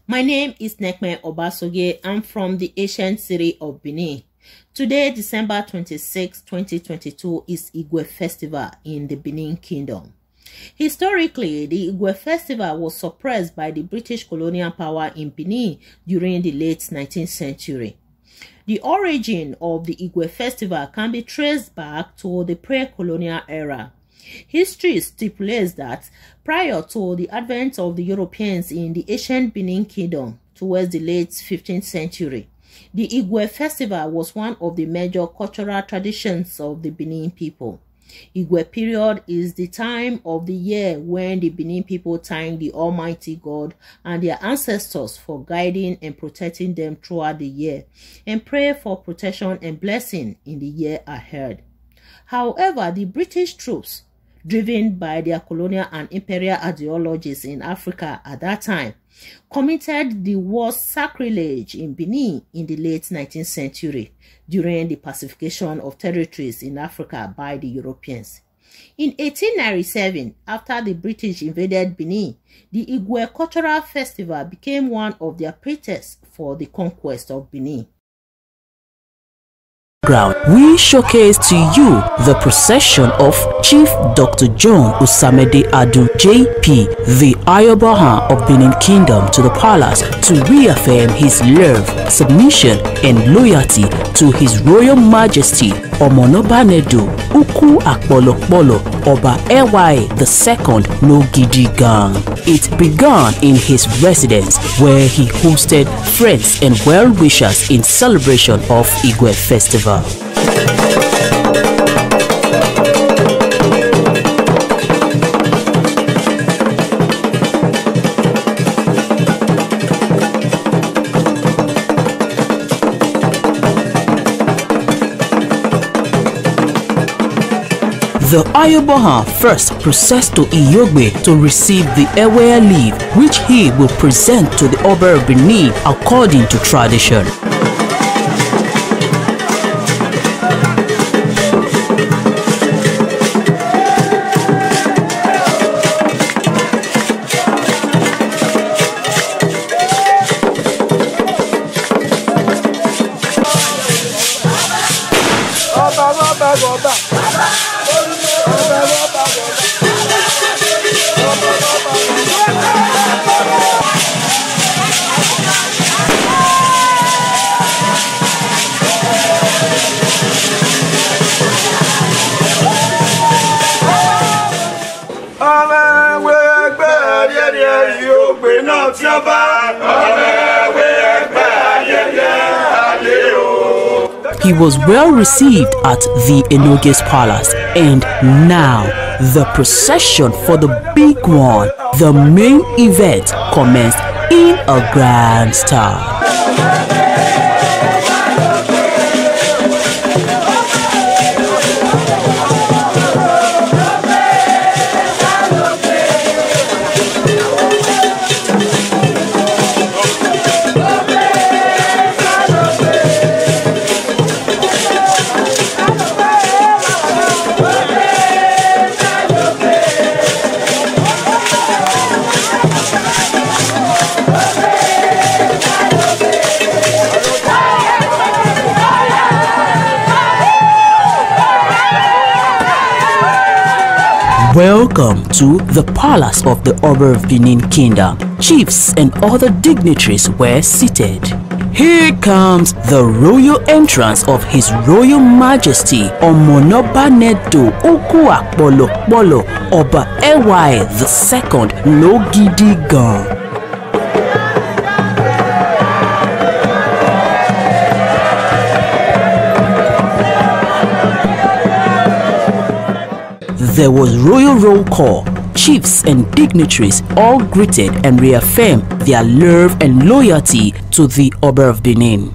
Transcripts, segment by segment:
My name is Nekme Obasoge. I'm from the ancient city of Benin. Today, December 26, 2022, is Igue Festival in the Benin Kingdom. Historically, the Igue Festival was suppressed by the British colonial power in Benin during the late 19th century. The origin of the Igue Festival can be traced back to the pre-colonial era. History stipulates that prior to the advent of the Europeans in the ancient Benin Kingdom towards the late 15th century, the Igue Festival was one of the major cultural traditions of the Benin people. Igue period is the time of the year when the Benin people thank the Almighty God and their ancestors for guiding and protecting them throughout the year and pray for protection and blessing in the year ahead. However, the British troops, driven by their colonial and imperial ideologies in Africa at that time, committed the worst sacrilege in Benin in the late 19th century during the pacification of territories in Africa by the Europeans. In 1897, after the British invaded Benin, the Igue Cultural Festival became one of their pretexts for the conquest of Benin. We showcase to you the procession of Chief Dr. John Usamede Adu JP, the Ayobahan of Benin Kingdom, to the palace to reaffirm his love, submission and loyalty to His Royal Majesty Omonobanedo Uku Akpolokpolo Oba Igue II No Gidi Gang. It began in his residence where he hosted friends and well-wishers in celebration of Igue Festival. The Ayobahan first processed to Igue to receive the Ewe leaf, which he will present to the Oba of Benin according to tradition. He was well received at the Enoge's palace, and now the procession for the big one, the main event, commenced in a grand style. Welcome to the palace of the Oba of Benin Kingdom. Chiefs and other dignitaries were seated. Here comes the royal entrance of His Royal Majesty Omonobanedo Uku Akpolokpolo Oba Igue II No Gidi Gang. There was royal roll call. Chiefs and dignitaries all greeted and reaffirmed their love and loyalty to the Oba of Benin.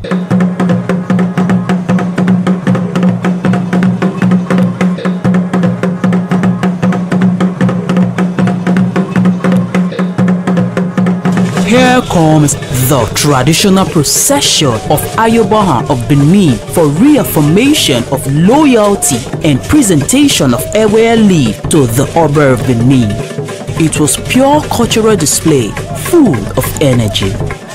Here comes the traditional procession of Ayobahan of Benin for reaffirmation of loyalty and presentation of Ewe leaf to the Oba of Benin. It was pure cultural display, full of energy.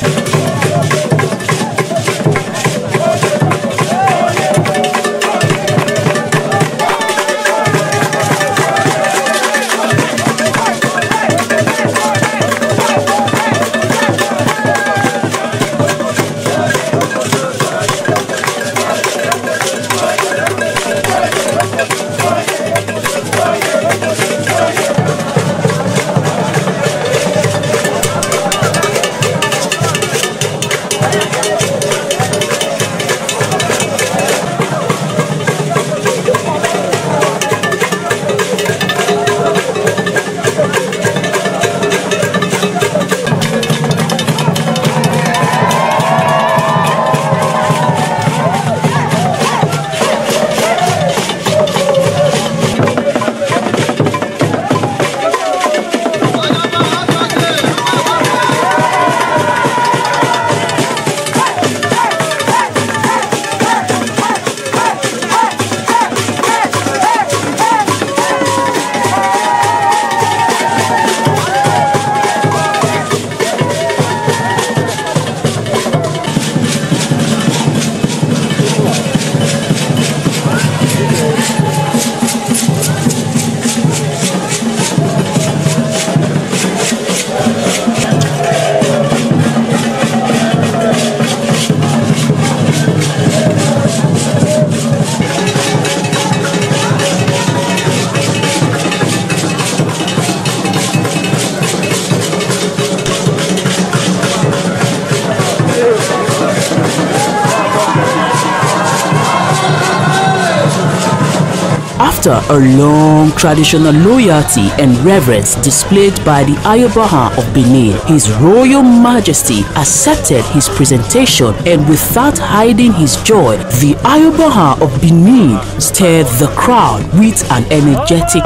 After a long traditional loyalty and reverence displayed by the Ayobaha of Benin, His Royal Majesty accepted his presentation, and without hiding his joy, the Ayobaha of Benin stirred the crowd with an energetic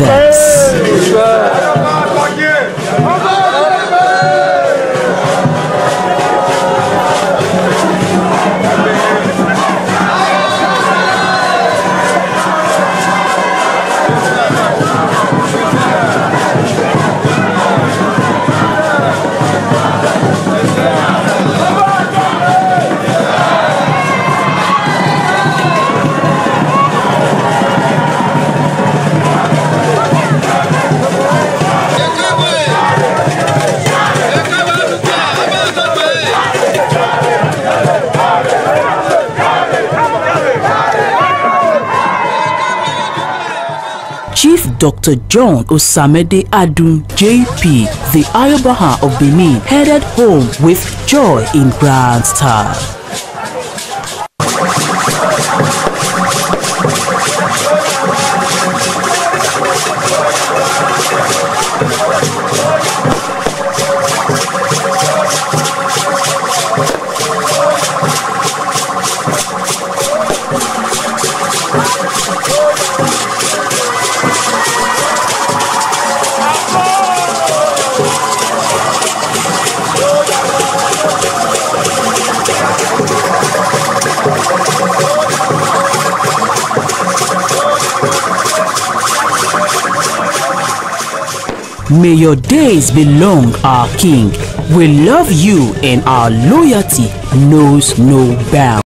verse. Chief Dr. John Osamede Adun, JP, the Ayobaha of Benin, headed home with joy in grand style. May your days be long, our King. We love you and our loyalty knows no bounds.